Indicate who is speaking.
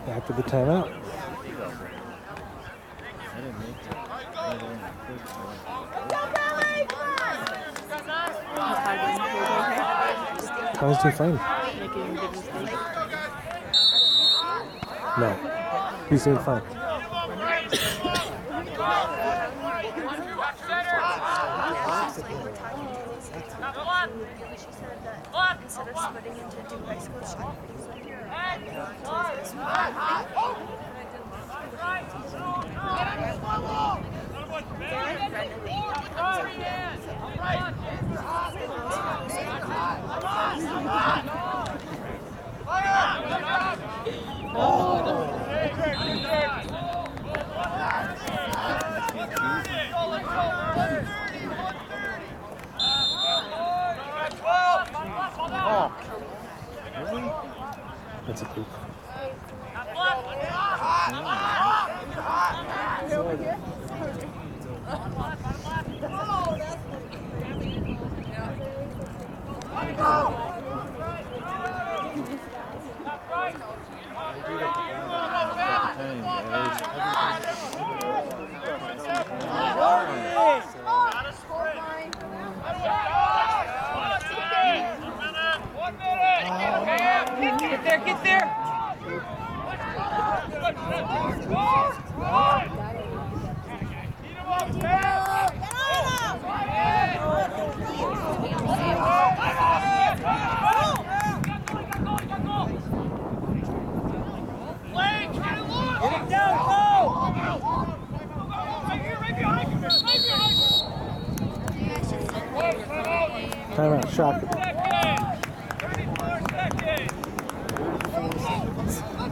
Speaker 1: After the timeout. How's he fine? No, he's doing fine.
Speaker 2: Instead of splitting into two high schools, she
Speaker 1: That's a poop.
Speaker 3: Get there!
Speaker 1: Timeout, shock.